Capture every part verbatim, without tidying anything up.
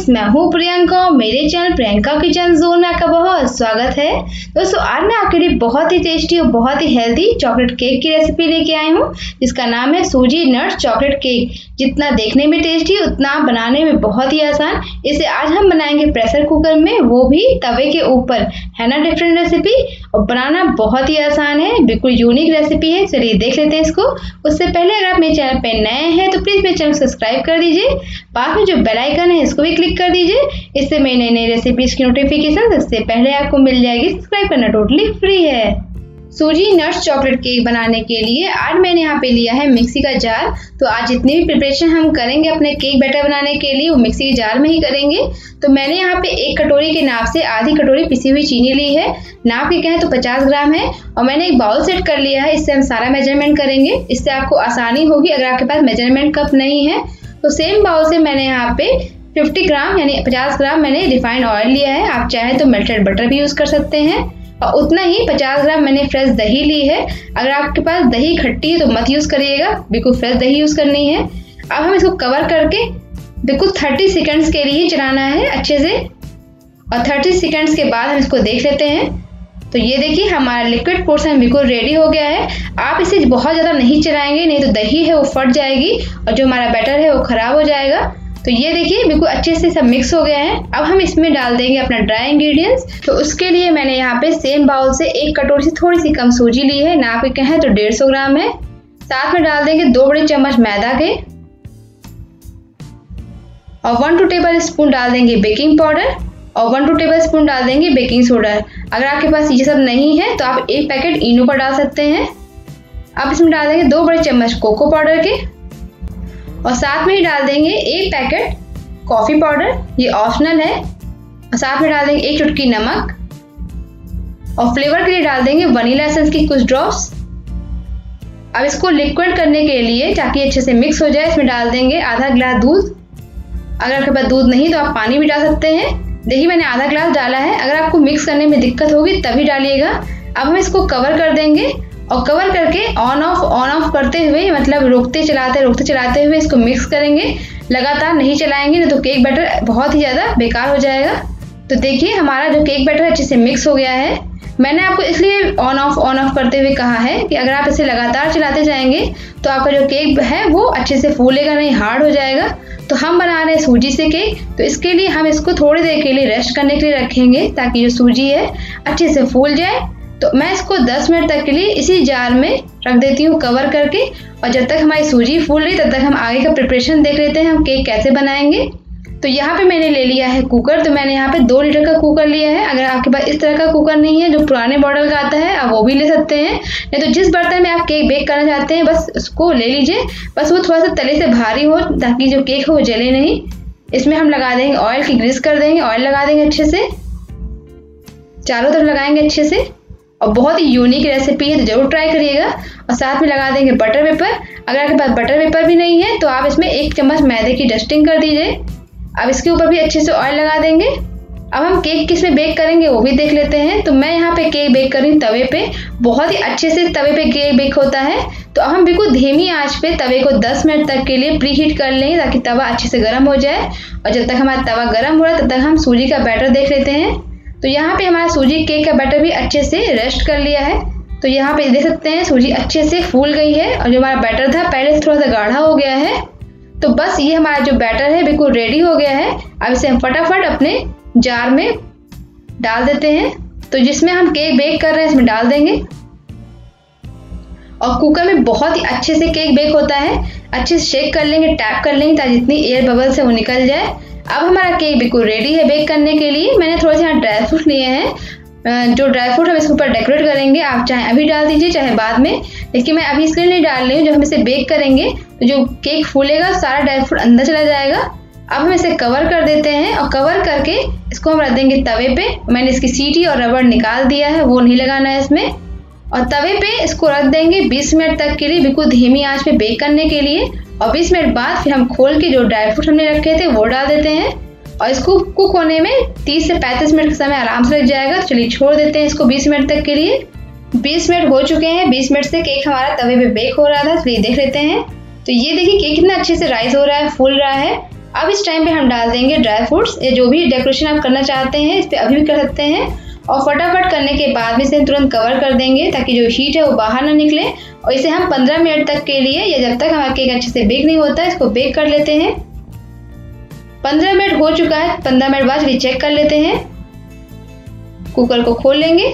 मैं हूँ प्रियंका। मेरे चैनल प्रियंका किचन जोन में आपका बहुत स्वागत है। दोस्तों, आज मैं आपके लिए बहुत ही टेस्टी और बहुत ही हेल्दी चॉकलेट केक की रेसिपी लेके आई हूँ, जिसका नाम है सूजी नट्स चॉकलेट केक। जितना देखने में टेस्टी उतना बनाने में बहुत ही आसान। इसे आज हम बनाएंगे प्रेशर कुकर में, वो भी तवे के ऊपर। है ना डिफरेंट रेसिपी, और बनाना बहुत ही आसान है, बिल्कुल यूनिक रेसिपी है। चलिए देख लेते हैं इसको। उससे पहले अगर आप मेरे चैनल पे नए हैं तो प्लीज मेरे चैनल को सब्सक्राइब कर दीजिए। पास में जो बेल आइकन है इसको भी क्लिक कर दीजिए। इससे मेरी नई नई रेसिपीज की नोटिफिकेशन सबसे पहले आपको मिल जाएगी। सब्सक्राइब करना टोटली फ्री है। सूजी नट्स चॉकलेट केक बनाने के लिए आज मैंने यहाँ पे लिया है मिक्सी का जार। तो आज जितनी भी प्रिपरेशन हम करेंगे अपने केक बैटर बनाने के लिए वो मिक्सी के जार में ही करेंगे। तो मैंने यहाँ पे एक कटोरी के नाप से आधी कटोरी पिसी हुई चीनी ली है। नाप के कहें तो पचास ग्राम है। और मैंने एक बाउल सेट कर लिया है, इससे हम सारा मेजरमेंट करेंगे। इससे आपको आसानी होगी अगर आपके पास मेजरमेंट कप नहीं है। तो सेम बाउल से मैंने यहाँ पे पचास ग्राम यानी पचास ग्राम मैंने रिफाइंड ऑयल लिया है। आप चाहे तो मेल्टेड बटर भी यूज कर सकते हैं। और उतना ही पचास ग्राम मैंने फ्रेश दही ली है। अगर आपके पास दही खट्टी है तो मत यूज करिएगा, बिल्कुल फ्रेश दही यूज करनी है। अब हम इसको कवर करके बिल्कुल तीस सेकंड्स के लिए चलाना है अच्छे से। और तीस सेकंड्स के बाद हम इसको देख लेते हैं। तो ये देखिए हमारा लिक्विड पोर्शन बिल्कुल रेडी हो गया है। आप इसे बहुत ज़्यादा नहीं चलाएंगे, नहीं तो दही है वो फट जाएगी और जो हमारा बैटर है वो खराब हो जाएगा। तो ये देखिए बिल्कुल अच्छे से सब मिक्स हो गया है। अब हम इसमें डाल देंगे अपना ड्राई इंग्रेडिएंट्स। तो उसके लिए मैंने यहाँ पे सेम बाउल से एक कटोरी से थोड़ी सी कम सूजी ली है। नाप के कहें तो डेढ़ सौ ग्राम है। साथ में डाल देंगे दो बड़े चम्मच मैदा के, और वन टू टेबल स्पून डाल देंगे बेकिंग पाउडर, और वन टू टेबल स्पून डाल देंगे बेकिंग सोडा। अगर आपके पास ये सब नहीं है तो आप एक पैकेट इनो का डाल सकते हैं। अब इसमें डाल देंगे दो बड़े चम्मच कोको पाउडर के, और साथ में ही डाल देंगे एक पैकेट कॉफी पाउडर, ये ऑप्शनल है। और साथ में डाल देंगे एक चुटकी नमक, और फ्लेवर के लिए डाल देंगे वनीला एसेंस की कुछ ड्रॉप्स। अब इसको लिक्विड करने के लिए ताकि अच्छे से मिक्स हो जाए, इसमें डाल देंगे आधा गिलास दूध। अगर आपके पास दूध नहीं तो आप पानी भी डाल सकते हैं। देखिए मैंने आधा गिलास डाला है। अगर आपको मिक्स करने में दिक्कत होगी तभी डालिएगा। अब हम इसको कवर कर देंगे, और कवर करके ऑन ऑफ ऑन ऑफ करते हुए, मतलब रोकते चलाते रोकते चलाते हुए इसको मिक्स करेंगे। लगातार नहीं चलाएंगे नहीं तो केक बैटर बहुत ही ज़्यादा बेकार हो जाएगा। तो देखिए हमारा जो केक बैटर अच्छे से मिक्स हो गया है। मैंने आपको इसलिए ऑन ऑफ ऑन ऑफ करते हुए कहा है कि अगर आप इसे लगातार चलाते जाएंगे तो आपका जो केक है वो अच्छे से फूलेगा नहीं, हार्ड हो जाएगा। तो हम बना रहे हैं सूजी से केक, तो इसके लिए हम इसको थोड़ी देर के लिए रेस्ट करने के लिए रखेंगे ताकि जो सूजी है अच्छे से फूल जाए। तो मैं इसको दस मिनट तक के लिए इसी जार में रख देती हूँ कवर करके। और जब तक हमारी सूजी फूल रही तब तक हम आगे का प्रिपरेशन देख लेते हैं हम केक कैसे बनाएंगे। तो यहाँ पे मैंने ले लिया है कुकर। तो मैंने यहाँ पे दो लीटर का कुकर लिया है। अगर आपके पास इस तरह का कुकर नहीं है जो पुराने मॉडल का आता है, आप वो भी ले सकते हैं। नहीं तो जिस बर्तन में आप केक बेक करना चाहते हैं बस उसको ले लीजिए। बस वो थोड़ा सा तले से भारी हो ताकि जो केक हो वो जले नहीं। इसमें हम लगा देंगे ऑयल की ग्रीस कर देंगे। ऑयल लगा देंगे अच्छे से, चारों तरफ लगाएंगे अच्छे से। और बहुत ही यूनिक रेसिपी है तो जरूर ट्राई करिएगा। और साथ में लगा देंगे बटर पेपर। अगर आपके पास बटर पेपर भी नहीं है तो आप इसमें एक चम्मच मैदे की डस्टिंग कर दीजिए। अब इसके ऊपर भी अच्छे से ऑयल लगा देंगे। अब हम केक किस में बेक करेंगे वो भी देख लेते हैं। तो मैं यहाँ पे केक बेक कर रही हूँ तवे पे। बहुत ही अच्छे से तवे पे केक बेक होता है। तो अब हम बिल्कुल धीमी आंच पे तवे को दस मिनट तक के लिए प्री हीट कर लें ताकि तवा अच्छे से गर्म हो जाए। और जब तक हमारा तवा गर्म हो रहा है तब तक हम सूजी का बैटर देख लेते हैं। तो यहाँ पे हमारा सूजी केक का बैटर भी अच्छे से रेस्ट कर लिया है। तो यहाँ पे देख सकते हैं सूजी अच्छे से फूल गई है, और जो हमारा बैटर था पहले से थोड़ा सा गाढ़ा हो गया है। तो बस ये हमारा जो बैटर है बिल्कुल रेडी हो गया है। अब इसे हम फटाफट अपने जार में डाल देते हैं। तो जिसमें हम केक बेक कर रहे हैं इसमें डाल देंगे। और कुकर में बहुत ही अच्छे से केक बेक होता है। अच्छे से शेक कर लेंगे, टैप कर लेंगे ताकि जितनी एयर बबल्स है वो निकल जाए। अब हमारा केक बिल्कुल रेडी है बेक करने के लिए। मैंने थोड़े से यहाँ ड्राई फ्रूट लिए हैं। जो ड्राई फ्रूट हम इसके ऊपर डेकोरेट करेंगे, आप चाहे अभी डाल दीजिए चाहे बाद में, लेकिन मैं अभी इसलिए नहीं डाल रही हूँ। जब हम इसे बेक करेंगे तो जो केक फूलेगा सारा ड्राई फ्रूट अंदर चला जाएगा। अब हम इसे कवर कर देते हैं, और कवर करके इसको हम रख देंगे तवे पे। मैंने इसकी सीटी और रबड़ निकाल दिया है, वो नहीं लगाना है इसमें। और तवे पे इसको रख देंगे बीस मिनट तक के लिए बिल्कुल धीमी आंच पे बेक करने के लिए। और बीस मिनट बाद फिर हम खोल के जो ड्राई फ्रूट हमने रखे थे वो डाल देते हैं। और इसको कुक होने में तीस से पैंतीस मिनट का समय आराम से लग जाएगा। तो चलिए छोड़ देते हैं इसको बीस मिनट तक के लिए। बीस मिनट हो चुके हैं। बीस मिनट से केक हमारा तवे पे बेक हो रहा था। चलिए देख लेते हैं। तो ये देखिए केक कितना अच्छे से राइज हो रहा है, फूल रहा है। अब इस टाइम पे हम डाल देंगे ड्राई फ्रूट्स, ये जो भी डेकोरेशन आप करना चाहते हैं इस पे अभी भी कर सकते हैं। और फटाफट करने के बाद में इसे तुरंत कवर कर देंगे ताकि जो हीट है वो बाहर ना निकले। और इसे हम पंद्रह मिनट तक के लिए या जब तक हमारा केक अच्छे से बेक नहीं होता इसको बेक कर लेते हैं। पंद्रह मिनट हो चुका है, पंद्रह मिनट बाद चेक कर लेते हैं। कुकर को खोल लेंगे।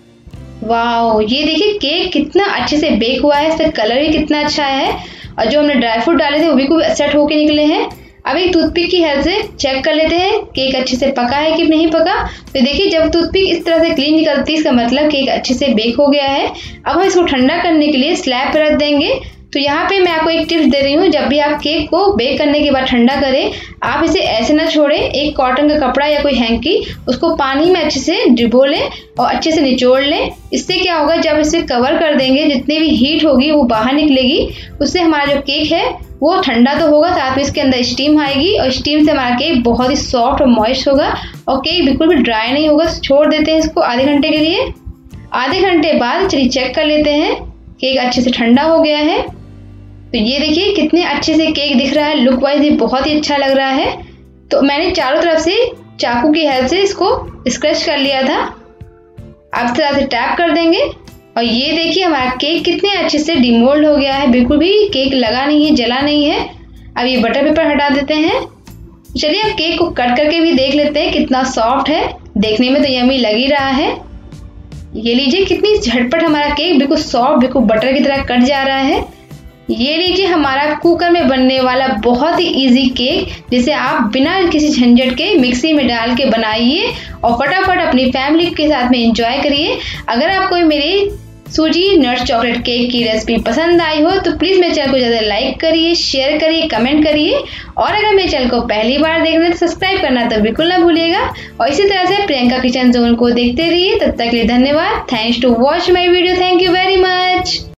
वाह, ये देखिए केक कितना अच्छे से बेक हुआ है, इसका कलर भी कितना अच्छा है और जो हमने ड्राई फ्रूट डाले थे वो भी खूब सेट होके निकले हैं। अब एक टूथपिक की हेल्प से चेक कर लेते हैं केक अच्छे से पका है कि नहीं पका। तो देखिए जब टूथपिक इस तरह से क्लीन निकलती है इसका मतलब केक अच्छे से बेक हो गया है। अब हम इसको ठंडा करने के लिए स्लैब पर रख देंगे। तो यहाँ पे मैं आपको एक टिप्स दे रही हूँ, जब भी आप केक को बेक करने के बाद ठंडा करें आप इसे ऐसे ना छोड़ें, एक कॉटन का कपड़ा या कोई हैंकी उसको पानी में अच्छे से डिबो लें और अच्छे से निचोड़ लें। इससे क्या होगा, जब इसे कवर कर देंगे जितनी भी हीट होगी वो बाहर निकलेगी, उससे हमारा जो केक है वो ठंडा तो होगा, साथ में इसके अंदर स्टीम आएगी और स्टीम से हमारा केक बहुत ही सॉफ्ट और मॉइस्ट होगा और केक बिल्कुल भी ड्राई नहीं होगा। छोड़ देते हैं इसको आधे घंटे के लिए। आधे घंटे बाद चलिए चेक कर लेते हैं, केक अच्छे से ठंडा हो गया है। तो ये देखिए कितने अच्छे से केक दिख रहा है, लुक वाइज ये बहुत ही अच्छा लग रहा है। तो मैंने चारों तरफ से चाकू की हेल्प से इसको स्क्रैच कर लिया था। अब तरह से टैप कर देंगे और ये देखिए हमारा केक कितने अच्छे से डिमोल्ड हो गया है, बिल्कुल भी केक लगा नहीं है, जला नहीं है। अब ये बटर पेपर हटा देते हैं। चलिए अब केक को कट करके भी देख लेते हैं कितना सॉफ्ट है, देखने में तो यम्मी लग ही रहा है। ये लीजिए कितनी झटपट हमारा केक बिल्कुल सॉफ्ट बिल्कुल बटर की तरह कट जा रहा है। ये लीजिए हमारा कुकर में बनने वाला बहुत ही इजी केक, जिसे आप बिना किसी झंझट के मिक्सी में डाल के बनाइए और फटाफट अपनी फैमिली के साथ में एंजॉय करिए। अगर आपको मेरी सूजी नट्स चॉकलेट केक की रेसिपी पसंद आई हो तो प्लीज़ मेरे चैनल को ज़्यादा लाइक करिए, शेयर करिए, कमेंट करिए और अगर मेरे चैनल को पहली बार देख रहे हैं तो सब्सक्राइब करना तो बिल्कुल ना भूलिएगा। और इसी तरह से प्रियंका किचन जोन को देखते रहिए। तब तक के लिए धन्यवाद। Thanks to watch my video. Thank you very much.